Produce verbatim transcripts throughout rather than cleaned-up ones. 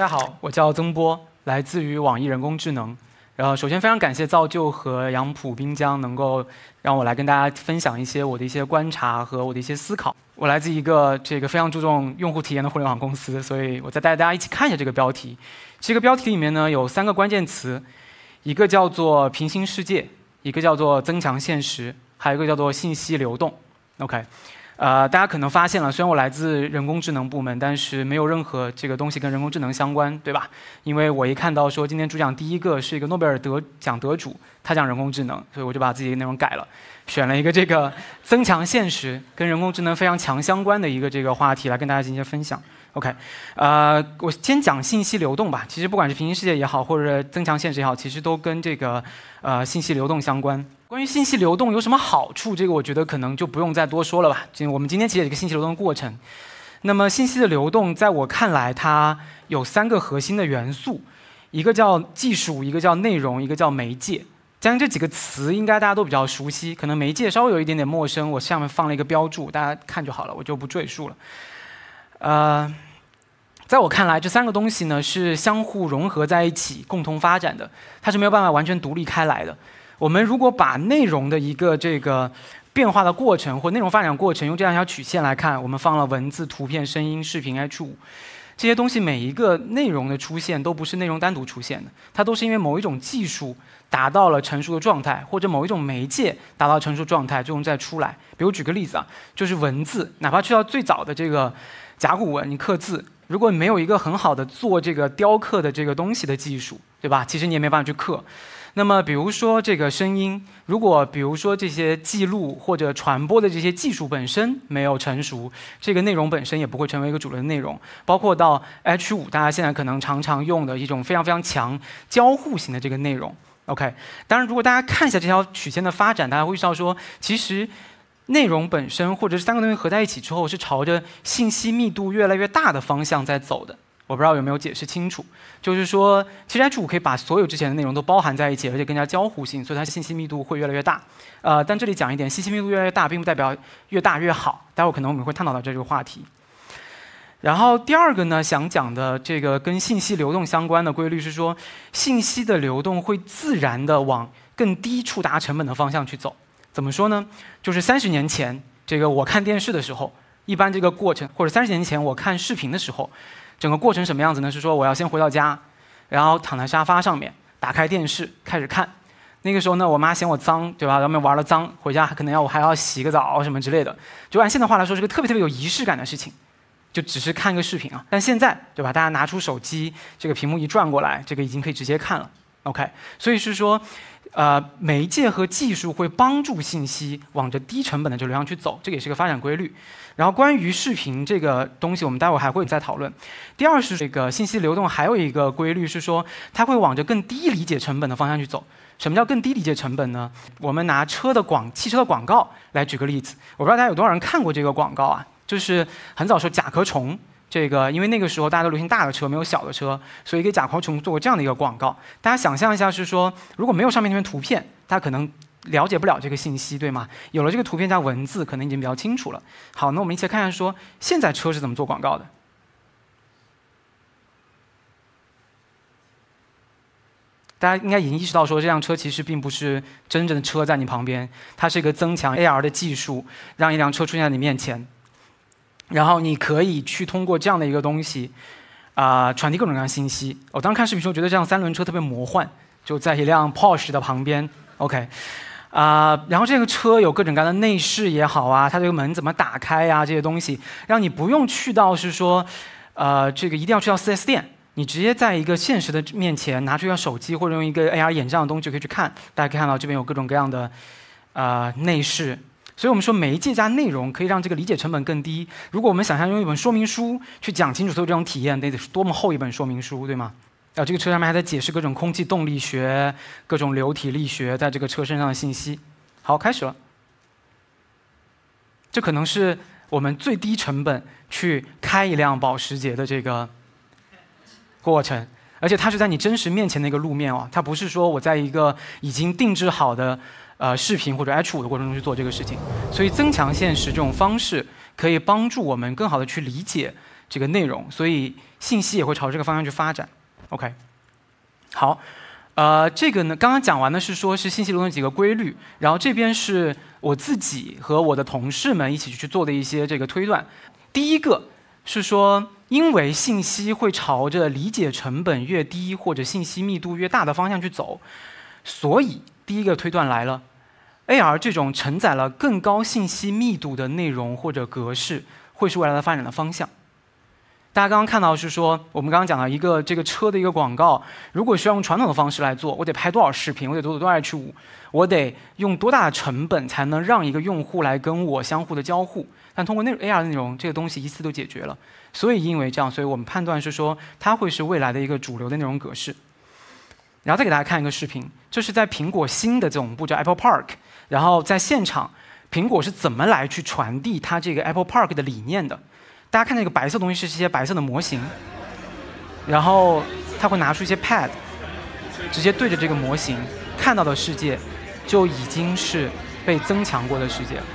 家好，我叫曾波，来自于网易人工智能。然后首先非常感谢造就和杨浦滨江能够让我来跟大家分享一些我的一些观察和我的一些思考。我来自一个这个非常注重用户体验的互联网公司，所以我再带大家一起看一下这个标题。这个标题里面呢有三个关键词，一个叫做平行世界，一个叫做增强现实，还有一个叫做信息流动。OK。呃，大家可能发现了，虽然我来自人工智能部门，但是没有任何这个东西跟人工智能相关，对吧？因为我一看到说今天主讲第一个是一个诺贝尔得奖得主，他讲人工智能，所以我就把自己的内容改了，选了一个这个增强现实跟人工智能非常强相关的一个这个话题来跟大家进行分享。OK， 呃，我先讲信息流动吧。其实不管是平行世界也好，或者增强现实也好，其实都跟这个呃信息流动相关。关于信息流动有什么好处，这个我觉得可能就不用再多说了吧。我们今天其实有一个信息流动的过程。那么信息的流动，在我看来，它有三个核心的元素，一个叫技术，一个叫内容，一个叫媒介。将近这几个词应该大家都比较熟悉，可能媒介稍微有一点点陌生，我下面放了一个标注，大家看就好了，我就不赘述了。呃，在我看来，这三个东西呢是相互融合在一起、共同发展的，它是没有办法完全独立开来的。我们如果把内容的一个这个变化的过程或内容发展过程用这样一条曲线来看，我们放了文字、图片、声音、视频 H 五 这些东西，每一个内容的出现都不是内容单独出现的，它都是因为某一种技术达到了成熟的状态，或者某一种媒介达到成熟状态，最终再出来。比如举个例子啊，就是文字，哪怕去到最早的这个甲骨文，你刻字，如果你没有一个很好的做这个雕刻的这个东西的技术，对吧？其实你也没办法去刻。那么比如说这个声音，如果比如说这些记录或者传播的这些技术本身没有成熟，这个内容本身也不会成为一个主流的内容。包括到 H 五， 大家现在可能常常用的一种非常非常强交互型的这个内容。OK， 当然如果大家看一下这条曲线的发展，大家会知道说，其实内容本身或者是三个东西合在一起之后，是朝着信息密度越来越大的方向在走的。我不知道有没有解释清楚，就是说，其实 H 五 可以把所有之前的内容都包含在一起，而且更加交互性，所以它信息密度会越来越大。呃，但这里讲一点，信息密度越来越大，并不代表越大越好。待会儿可能我们会探讨到这个话题。然后第二个呢，想讲的这个跟信息流动相关的规律是说，信息的流动会自然的往更低触达成本的方向去走。怎么说呢？就是三十年前，这个我看电视的时候，一般这个过程，或者三十年前我看视频的时候。整个过程什么样子呢？是说我要先回到家，然后躺在沙发上面，打开电视开始看。那个时候呢，我妈嫌我脏，对吧？外面玩了脏，回家可能要我还要洗个澡什么之类的。就按现在话来说，是个特别特别有仪式感的事情，就只是看个视频啊。但现在，对吧？大家拿出手机，这个屏幕一转过来，这个已经可以直接看了。OK， 所以是说，呃，媒介和技术会帮助信息往着低成本的这个流向去走，这个也是个发展规律。然后关于视频这个东西，我们待会儿还会再讨论。第二是这个信息流动还有一个规律是说，它会往着更低理解成本的方向去走。什么叫更低理解成本呢？我们拿车的广汽车的广告来举个例子，我不知道大家有多少人看过这个广告啊？就是很早时候甲壳虫。这个，因为那个时候大家都流行大的车，没有小的车，所以给甲壳虫做过这样的一个广告。大家想象一下，是说如果没有上面那篇图片，大家可能了解不了这个信息，对吗？有了这个图片加文字，可能已经比较清楚了。好，那我们一起来看看说，现在车是怎么做广告的。大家应该已经意识到说，这辆车其实并不是真正的车在你旁边，它是一个增强 A R 的技术，让一辆车出现在你面前。然后你可以去通过这样的一个东西，啊、呃，传递各种各样的信息。我当时看视频时候觉得这辆三轮车特别魔幻，就在一辆 Porsche 的旁边 ，OK， 啊、呃，然后这个车有各种各样的内饰也好啊，它这个门怎么打开呀、啊，这些东西，让你不用去到是说，呃，这个一定要去到 四 S 店，你直接在一个现实的面前拿出一个手机或者用一个 A R 眼罩的东西就可以去看。大家可以看到这边有各种各样的呃内饰。所以我们说媒介加内容可以让这个理解成本更低。如果我们想象用一本说明书去讲清楚所有这种体验，得得是多么厚一本说明书，对吗？啊，这个车上面还在解释各种空气动力学、各种流体力学在这个车身上的信息。好，开始了。这可能是我们最低成本去开一辆保时捷的这个过程，而且它是在你真实面前的一个路面哦，它不是说我在一个已经定制好的。呃，视频或者 H 五 的过程中去做这个事情，所以增强现实这种方式可以帮助我们更好的去理解这个内容。所以信息也会朝这个方向去发展。OK， 好，呃，这个呢，刚刚讲完的是说是信息流动几个规律，然后这边是我自己和我的同事们一起去做的一些这个推断。第一个是说，因为信息会朝着理解成本越低或者信息密度越大的方向去走，所以第一个推断来了。A R 这种承载了更高信息密度的内容或者格式，会是未来的发展的方向。大家刚刚看到是说，我们刚刚讲到一个这个车的一个广告，如果需要用传统的方式来做，我得拍多少视频，我得多多 H 五，我得用多大的成本才能让一个用户来跟我相互的交互？但通过内 A R 的内容，这个东西一次都解决了。所以因为这样，所以我们判断是说，它会是未来的一个主流的内容格式。然后再给大家看一个视频，这是在苹果新的总部叫 Apple Park。然后在现场，苹果是怎么来去传递它这个 Apple Park 的理念的？大家看那个白色东西是一些白色的模型，然后他会拿出一些 pad， 直接对着这个模型，看到的世界就已经是被增强过的世界。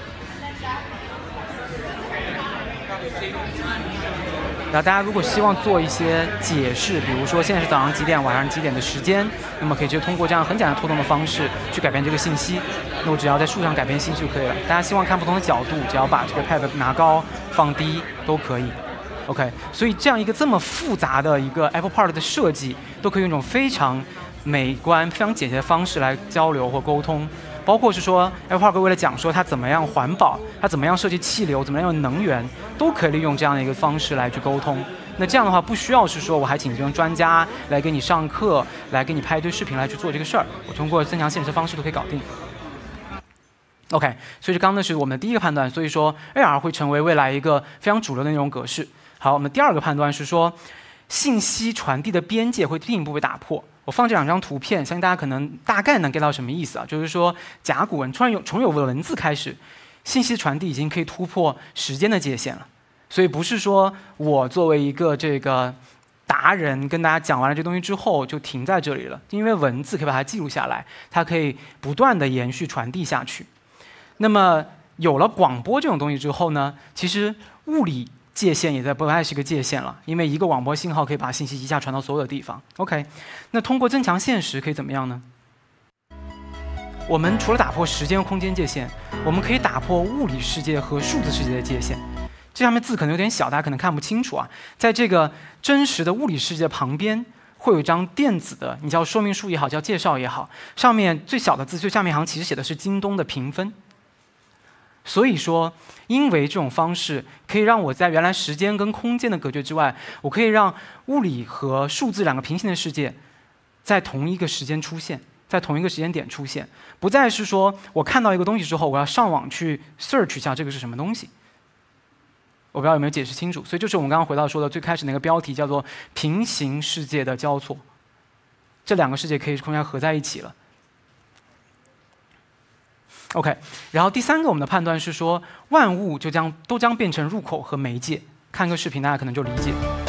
然后大家如果希望做一些解释，比如说现在是早上几点、晚上几点的时间，那么可以就通过这样很简单拖动的方式去改变这个信息。那我只要在树上改变信息就可以了。大家希望看不同的角度，只要把这个 pad 拿高、放低都可以。OK， 所以这样一个这么复杂的一个 Apple Park 的设计，都可以用一种非常美观、非常简洁的方式来交流或沟通。包括是说 Apple Park 为了讲说它怎么样环保，它怎么样设计气流，怎么样用能源，都可以利用这样的一个方式来去沟通。那这样的话，不需要是说我还请这种专家来给你上课，来给你拍一堆视频来去做这个事儿，我通过增强现实的方式都可以搞定。OK， 所以这刚刚是我们的第一个判断，所以说 A R 会成为未来一个非常主流的内容格式。好，我们第二个判断是说，信息传递的边界会进一步被打破。我放这两张图片，相信大家可能大概能 get 到什么意思啊？就是说，甲骨文突然有从有文字开始，信息传递已经可以突破时间的界限了。所以不是说我作为一个这个达人跟大家讲完了这东西之后就停在这里了，因为文字可以把它记录下来，它可以不断的延续传递下去。那么有了广播这种东西之后呢，其实物理界限也在不再是个界限了，因为一个广播信号可以把信息一下传到所有的地方。OK， 那通过增强现实可以怎么样呢？我们除了打破时间和空间界限，我们可以打破物理世界和数字世界的界限。这上面字可能有点小，大家可能看不清楚啊。在这个真实的物理世界旁边，会有一张电子的，你叫说明书也好，叫介绍也好，上面最小的字最下面一行其实写的是京东的评分。所以说，因为这种方式可以让我在原来时间跟空间的隔绝之外，我可以让物理和数字两个平行的世界在同一个时间出现，在同一个时间点出现，不再是说我看到一个东西之后，我要上网去 search 一下这个是什么东西。我不知道有没有解释清楚，所以就是我们刚刚回到说的最开始那个标题，叫做平行世界的交错，这两个世界可以空间合在一起了。OK， 然后第三个我们的判断是说，万物就将都将变成入口和媒介。看个视频，大家可能就理解。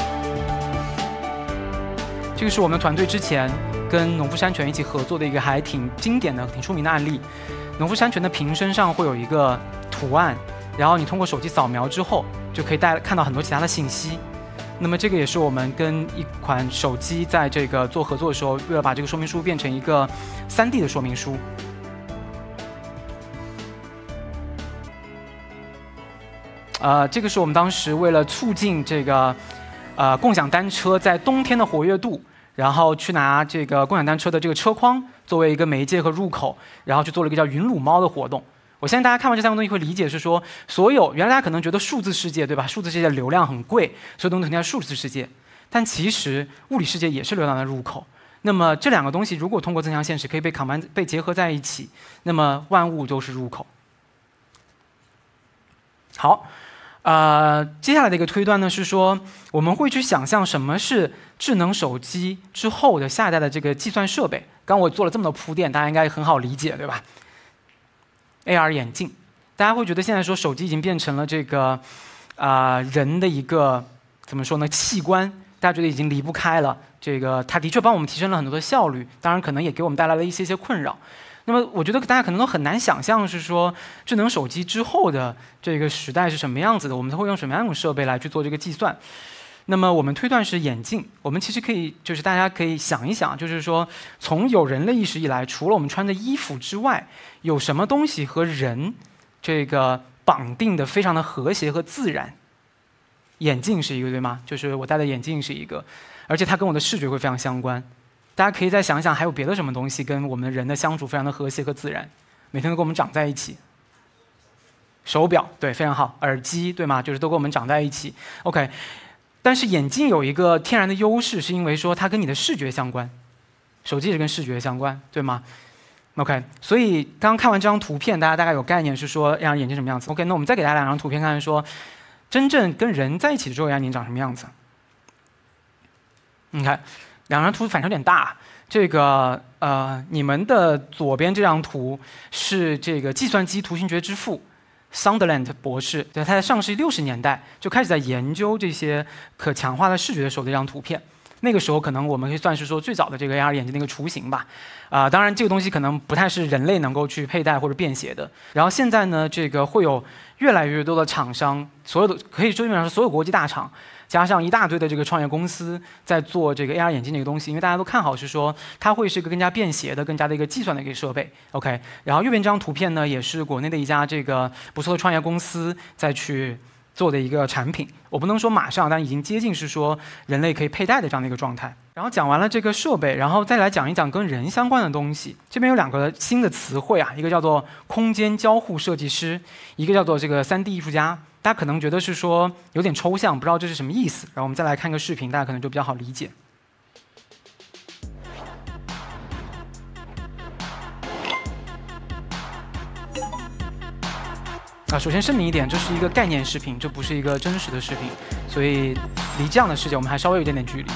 这个是我们团队之前跟农夫山泉一起合作的一个还挺经典的、挺出名的案例。农夫山泉的瓶身上会有一个图案，然后你通过手机扫描之后，就可以带看到很多其他的信息。那么这个也是我们跟一款手机在这个做合作的时候，为了把这个说明书变成一个 三 D 的说明书。呃，这个是我们当时为了促进这个呃共享单车在冬天的活跃度，然后去拿这个共享单车的这个车筐作为一个媒介和入口，然后去做了一个叫云撸猫的活动。我相信大家看完这三个东西会理解是说，所有原来大家可能觉得数字世界对吧？数字世界的流量很贵，所有东西肯定要数字世界，但其实物理世界也是流量的入口。那么这两个东西如果通过增强现实可以被 combine 被结合在一起，那么万物都是入口。好。呃，接下来的一个推断呢是说，我们会去想象什么是智能手机之后的下一代的这个计算设备。刚我做了这么多铺垫，大家应该很好理解，对吧 ？A R 眼镜，大家会觉得现在说手机已经变成了这个啊、呃、人的一个怎么说呢器官，大家觉得已经离不开了。这个它的确帮我们提升了很多的效率，当然可能也给我们带来了一些些困扰。那么我觉得大家可能都很难想象是说智能手机之后的这个时代是什么样子的，我们会用什么样的设备来去做这个计算。 那么我们推断是眼镜。我们其实可以，就是大家可以想一想，就是说，从有人类意识以来，除了我们穿的衣服之外，有什么东西和人这个绑定的非常的和谐和自然？眼镜是一个，对吗？就是我戴的眼镜是一个，而且它跟我的视觉会非常相关。大家可以再想想，还有别的什么东西跟我们人的相处非常的和谐和自然，每天都跟我们长在一起。手表，对，非常好。耳机，对吗？就是都跟我们长在一起。OK， 但是眼镜有一个天然的优势，是因为说它跟你的视觉相关。手机也是跟视觉相关，对吗 ？OK， 所以刚刚看完这张图片，大家大概有概念是说 A R 眼镜什么样子。OK， 那我们再给大家两张图片看看说，真正跟人在一起的时候 A R 眼镜长什么样子？你看，两张图反差有点大。这个呃，你们的左边这张图是这个计算机图形学之父。Sunderland 博士，对，他在上世纪六十年代就开始在研究这些可强化的视觉的时候的一张图片。那个时候可能我们可以算是说最早的这个 A R 眼镜的一个雏形吧。啊、呃，当然这个东西可能不太是人类能够去佩戴或者便携的。然后现在呢，这个会有越来越多的厂商，所有的可以说基本上是所有国际大厂。加上一大堆的这个创业公司在做这个 A R 眼镜这个东西，因为大家都看好是说它会是一个更加便携的、更加的一个计算的一个设备。OK， 然后右边这张图片呢，也是国内的一家这个不错的创业公司在去做的一个产品。我不能说马上，但已经接近是说人类可以佩戴的这样的一个状态。然后讲完了这个设备，然后再来讲一讲跟人相关的东西。这边有两个新的词汇啊，一个叫做空间交互设计师，一个叫做这个 三 D 艺术家。大家可能觉得是说有点抽象，不知道这是什么意思。然后我们再来看个视频，大家可能就比较好理解。啊，首先声明一点，这是一个概念视频，这不是一个真实的视频，所以离这样的世界我们还稍微有一点点距离。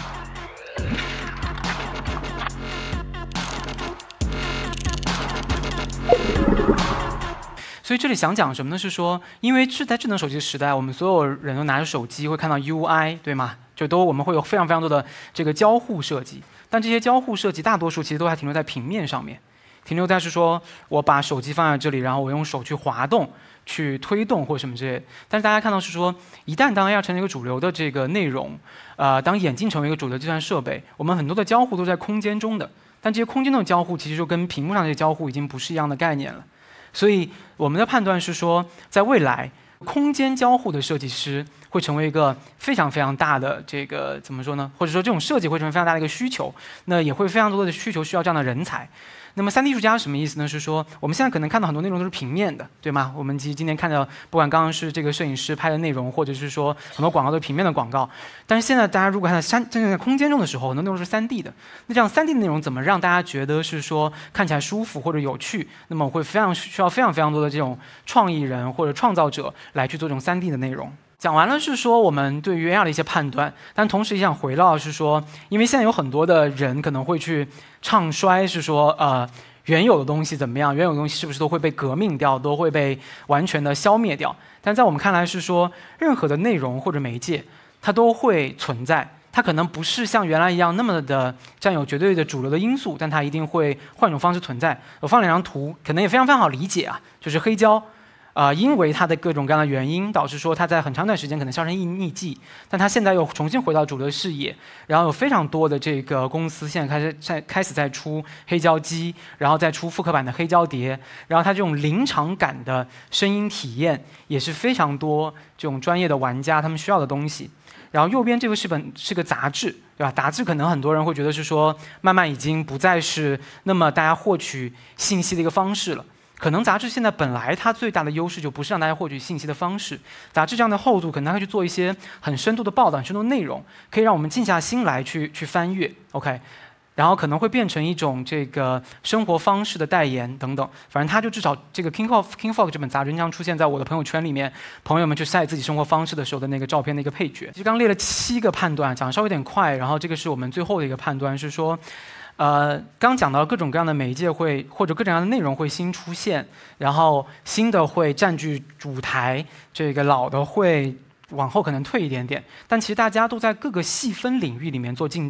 所以这里想讲什么呢？是说，因为是在智能手机的时代，我们所有人都拿着手机会看到 U I， 对吗？就都我们会有非常非常多的这个交互设计，但这些交互设计大多数其实都还停留在平面上面，停留在是说我把手机放在这里，然后我用手去滑动、去推动或什么之类的。但是大家看到是说，一旦当 A R 成为一个主流的这个内容，呃，当眼镜成为一个主流计算设备，我们很多的交互都在空间中的，但这些空间中的交互其实就跟屏幕上这些交互已经不是一样的概念了。所以我们的判断是说，在未来，空间交互的设计师会成为一个非常非常大的这个怎么说呢？或者说这种设计会成为非常大的一个需求，那也会非常多的需求需要这样的人才。那么三 D 艺术家是什么意思呢？是说我们现在可能看到很多内容都是平面的，对吗？我们其实今天看到，不管刚刚是这个摄影师拍的内容，或者是说很多广告都是平面的广告。但是现在大家如果看到三真正在空间中的时候，很多内容是三 D 的。那这样三 D 的内容怎么让大家觉得是说看起来舒服或者有趣？那么会非常需要非常非常多的这种创意人或者创造者来去做这种三 D 的内容。讲完了是说我们对于 A R 的一些判断，但同时也想回到是说，因为现在有很多的人可能会去唱衰，是说呃原有的东西怎么样，原有的东西是不是都会被革命掉，都会被完全的消灭掉？但在我们看来是说，任何的内容或者媒介，它都会存在。它可能不是像原来一样那么的占有绝对的主流的因素，但它一定会换一种方式存在。我放两张图，可能也非常非常好理解啊，就是黑胶。啊、呃，因为它的各种各样的原因，导致说它在很长一段时间可能销声匿迹，但它现在又重新回到主流视野，然后有非常多的这个公司现在开始在开始在出黑胶机，然后再出复刻版的黑胶碟，然后它这种临场感的声音体验也是非常多这种专业的玩家他们需要的东西。然后右边这个是本是个杂志，对吧？杂志可能很多人会觉得是说，慢慢已经不再是那么大家获取信息的一个方式了。可能杂志现在本来它最大的优势就不是让大家获取信息的方式，杂志这样的厚度可能它会去做一些很深度的报道、很深度的内容，可以让我们静下心来去去翻阅 ，OK， 然后可能会变成一种这个生活方式的代言等等。反正它就至少这个 King of King Fog 这本杂志经常出现在我的朋友圈里面，朋友们去晒自己生活方式的时候的那个照片的一个配角。其实刚列了七个判断，讲的稍微有点快，然后这个是我们最后的一个判断是说。呃，刚讲到各种各样的媒介会或者各种各样的内容会新出现，然后新的会占据舞台，这个老的会往后可能退一点点。但其实大家都在各个细分领域里面做竞争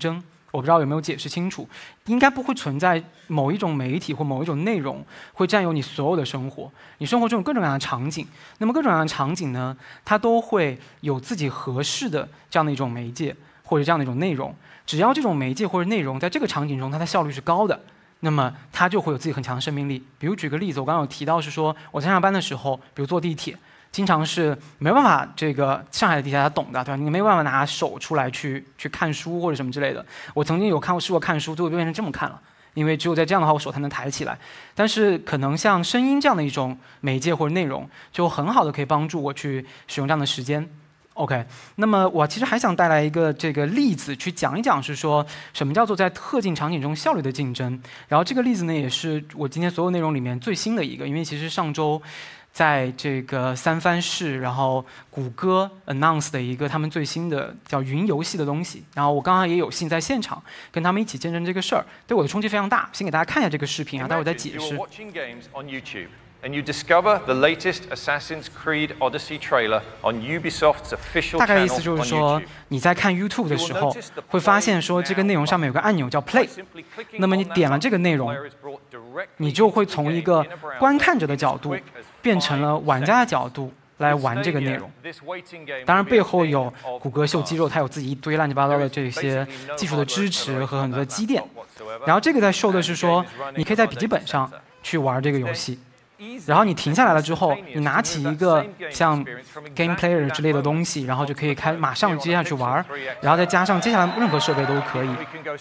我不知道有没有解释清楚，应该不会存在某一种媒体或某一种内容会占有你所有的生活。你生活中有各种各样的场景，那么各种各样的场景呢，它都会有自己合适的这样的一种媒介或者这样的一种内容。只要这种媒介或者内容在这个场景中它的效率是高的，那么它就会有自己很强的生命力。比如举个例子，我刚刚有提到是说，我在上下班的时候，比如坐地铁。经常是没办法，这个上海的地铁他懂的，对吧？你没有办法拿手出来去去看书或者什么之类的。我曾经有看过试过看书，最后就变成这么看了，因为只有在这样的话，我手才能抬起来。但是可能像声音这样的一种媒介或者内容，就很好的可以帮助我去使用这样的时间。OK， 那么我其实还想带来一个这个例子去讲一讲，是说什么叫做在特定场景中效率的竞争。然后这个例子呢，也是我今天所有内容里面最新的一个，因为其实上周。在这个三藩市，然后谷歌 announce 的一个他们最新的叫云游戏的东西，然后我刚刚也有幸在现场跟他们一起见证这个事儿，对我的冲击非常大。先给大家看一下这个视频啊，待会儿再解释。 And you discover the latest Assassin's Creed Odyssey trailer on Ubisoft's official channel on YouTube. 大概的意思就是说，你在看 YouTube 的时候，会发现说这个内容上面有个按钮叫 Play， 那么你点了这个内容，你就会从一个观看者的角度变成了玩家的角度来玩这个内容。当然背后有谷歌秀肌肉，它有自己一堆乱七八糟的这些技术的支持和很多的积淀。然后这个在秀的是说，你可以在笔记本上去玩这个游戏。然后你停下来了之后，你拿起一个像 Game Player 之类的东西，然后就可以开马上接下去玩，然后再加上接下来任何设备都可以。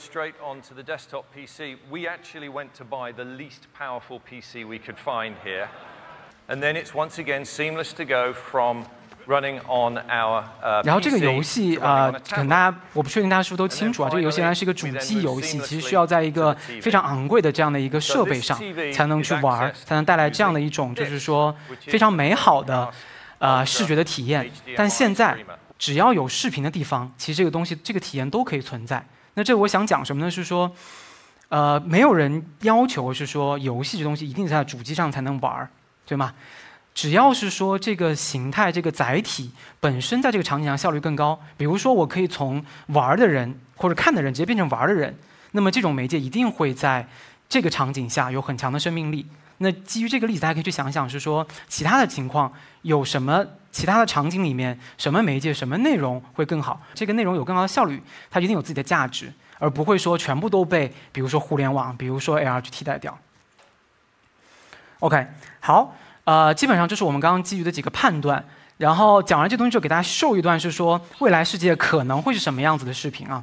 然后这个游戏啊、呃，可能大家我不确定大家是不是都清楚啊，这个游戏原来是一个主机游戏，其实需要在一个非常昂贵的这样的一个设备上才能去玩，才能带来这样的一种就是说非常美好的呃视觉的体验。但现在只要有视频的地方，其实这个东西这个体验都可以存在。那这我想讲什么呢？是说，呃，没有人要求是说游戏这东西一定在主机上才能玩，对吗？只要是说这个形态、这个载体本身在这个场景上效率更高，比如说我可以从玩的人或者看的人直接变成玩的人，那么这种媒介一定会在这个场景下有很强的生命力。那基于这个例子，大家可以去想想，是说其他的情况有什么其他的场景里面什么媒介、什么内容会更好？这个内容有更高的效率，它一定有自己的价值，而不会说全部都被比如说互联网、比如说 A R 去替代掉。OK， 好。呃，基本上这是我们刚刚基于的几个判断，然后讲完这东西之后，给大家秀一段是说未来世界可能会是什么样子的视频啊。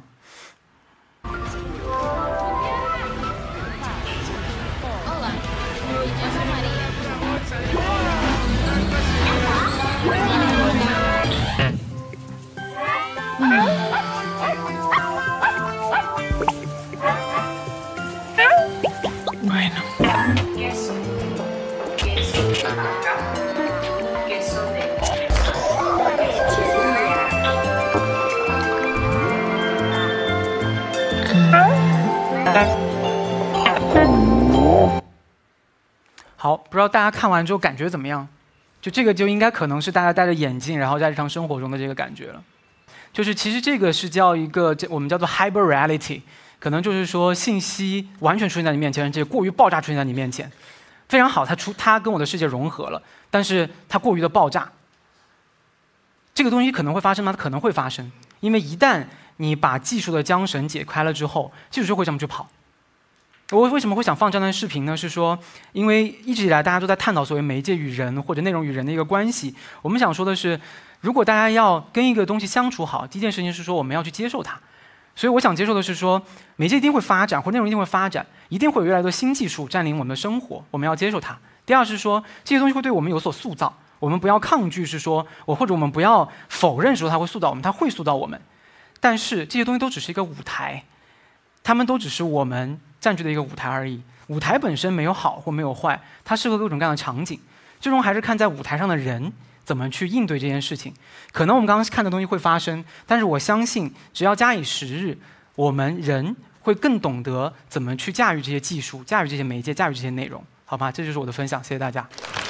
好，不知道大家看完之后感觉怎么样？就这个就应该可能是大家戴着眼镜，然后在日常生活中的这个感觉了。就是其实这个是叫一个我们叫做 hyper reality， 可能就是说信息完全出现在你面前，这过于爆炸出现在你面前，非常好，它出它跟我的世界融合了，但是它过于的爆炸。这个东西可能会发生吗？它可能会发生，因为一旦你把技术的缰绳解开了之后，技术就会这么去跑。我为什么会想放这段视频呢？是说，因为一直以来大家都在探讨所谓媒介与人或者内容与人的一个关系。我们想说的是，如果大家要跟一个东西相处好，第一件事情是说我们要去接受它。所以我想接受的是说，媒介一定会发展，或内容一定会发展，一定会有越来越多新技术占领我们的生活，我们要接受它。第二是说，这些东西会对我们有所塑造，我们不要抗拒，是说我或者我们不要否认说它会塑造我们，它会塑造我们。但是这些东西都只是一个舞台，它们都只是我们占据的一个舞台而已。舞台本身没有好或没有坏，它适合各种各样的场景。最终还是看在舞台上的人怎么去应对这件事情。可能我们刚刚看的东西会发生，但是我相信，只要假以时日，我们人会更懂得怎么去驾驭这些技术、驾驭这些媒介、驾驭这些内容，好吧？这就是我的分享，谢谢大家。